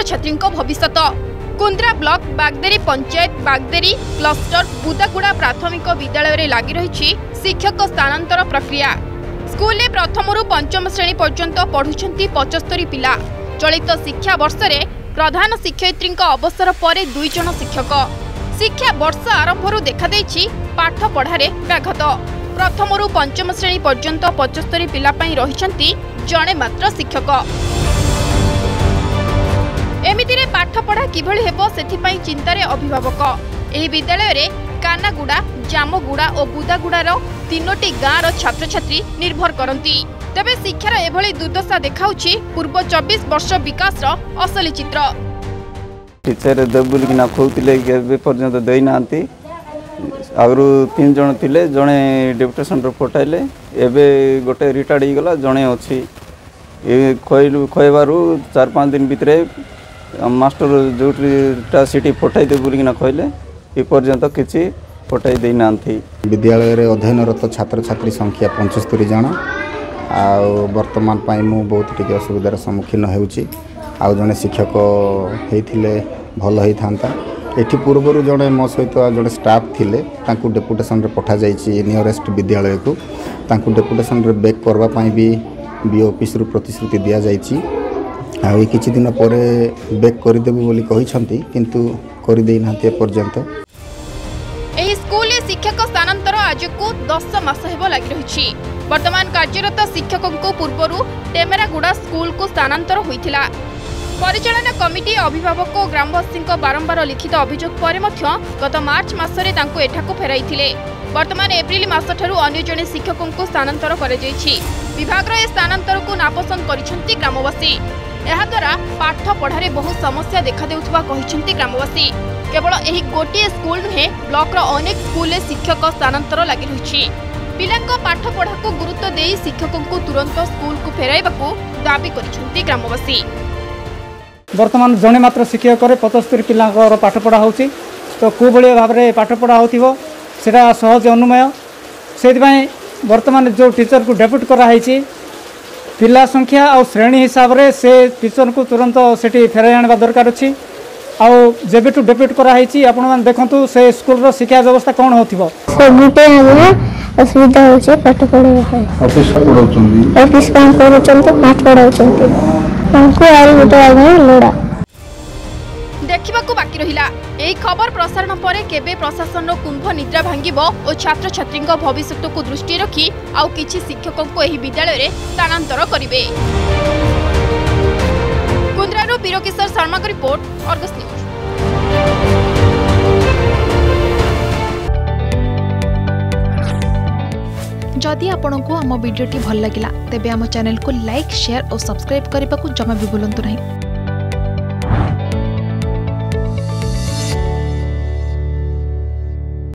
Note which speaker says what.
Speaker 1: छात्र भविष्य। Kundra block Bagderi panchayat Bagderi cluster Budaguda प्राथमिक विद्यालय लगी रही शिक्षक स्थानांतर प्रक्रिया। स्कूल में प्रथम रु पंचम श्रेणी पर्यंत पढ़ुंट 75 पिला। चलित शिक्षा वर्ष में प्रधान शिक्षयित्री अवसर पर 2 जन शिक्षक। शिक्षा वर्ष आरंभ देखा पाठ पढ़ारे व्याघात। प्रथम रु पंचम श्रेणी पर्यंत 75 पिला रही जड़े मात्र शिक्षक। एमितिरे पाठ पढ़ा किभଳି हेबो सेथिपाई चिंतारे अभिभावक। एही विद्यालय रे कानागुड़ा जामगुड़ा और बुदागुड़ार 3टी गाँवर छात्र छात्री निर्भर करती। तेबे शिक्षार एभଳି दुर्दशा देखाउछि पूर्व 24 वर्ष विकास असली चित्र।
Speaker 2: टीचर देबुल किना खोउतिले के पर्यंत देई नांती। आगु 3 जण थिले, जणे डेपुटेशन रो पठाइले, एबे गोटे रिटायर्ड ही गला, जणे अछि। ए खोइबारु 4-5 दिन भितरे मास्टर जोटा सिटी पठाई दे बोलिकिना कहले, ए पर्यंत किछि पठाई दे नांथी।
Speaker 3: विद्यालय रे अध्ययनरत छात्र छात्री संख्या 75 जण। आ वर्तमान पाई मु बहुत टिके असुविधार सम्मुखीन हेउची। आ जने शिक्षक हेथिले भल हेई थांता। एठी पूर्वरु जने मो सहित जने स्टाफ थिले, तांकु डेपुटेशन रे पठा जाईची नियरेस्ट विद्यालय को। तांकु डेपुटेशन रे बैक करबा पाई भी बीओ ऑफिस रु प्रतिश्रुति दिया जाईची। आ किछि दिन परे बैक कर देबु बोली कहिसंती, किंतु कर देई नाते पर्यंत।
Speaker 1: एही स्कूल रे शिक्षक स्थानांतर आज को 10 मास हेबो लागि रहिछि। वर्तमान कार्यरत शिक्षकों को पूर्वरु टेमेरागुड़ा स्कूल को स्थानांतर होइथिला। परिचालन कमिटी अभिभावक और ग्रामवासी बारंबार लिखित अभियोग पर गत मार्च मासरे तांको एठाको फेराइथिले। वर्तमान एप्रिल मास ठारू अन्य जने शिक्षकों को स्थानांतर करे जाइछि। विभाग रे स्थानांतर को नापसंद करिसंती ग्रामवासी। एहा द्वारा पाठ पढ़ारे बहुत समस्या देखा देउथबा कहिसंती ग्रामवासी। केवल एही गोटिए स्कूल नुहे, ब्लॉक रो अनेक स्कूल रे शिक्षक स्थानांतर लागि रहिछि। पिलांको पाठ पढ़ा को गुरुत्व देई शिक्षकों को तुरंत स्कूल को फेराइबाकू दाबी करिसंती ग्रामवासी।
Speaker 4: वर्तमान जने मात्र शिक्षक 75 पिलांकर पाठ पढ़ा होछि। तो को बळे भाबरे पाठ पढ़ा होथिबो सेटा सहज अनुमय। सेदिबाई वर्तमान जो टीचर को डेप्यूट करा हैछि, पिला संख्या और श्रेणी हिसाब रे से टीचर को तुरंत सेठी फेराई आनबा दरकार अछि। आ जेबेटू डेप्यूट करा हैछि, आपण मान देखंतु से स्कूल रो शिक्षा व्यवस्था कोन होथिबो।
Speaker 5: सबुते हमरा असुविधा होछि पाठ पढ़े है।
Speaker 3: ऑफिस पढ़ौचंदी,
Speaker 5: ऑफिस काम करचंती, पाठ पढ़ौचंती। हमको आरी गोटे आगे लोड़ा
Speaker 1: देखिबाकू बाकी रहिला। एही खबर प्रसारण पर केबे प्रशासन कुंभ निद्रा भांगिबो और छात्र छात्री भविष्य को दृष्टि रखी आउ किछि शिक्षकों को एही विद्यालय रे स्थानांतर करिवे। कुंद्रारो बीरकिशोर शर्मा का रिपोर्ट, अर्गस न्यूज।
Speaker 6: जदि आपंक आम भिडी भल लगा तेब आम चैनल को लाइक, शेयर और सब्सक्राइब करने को जमा भी भूलु नहीं।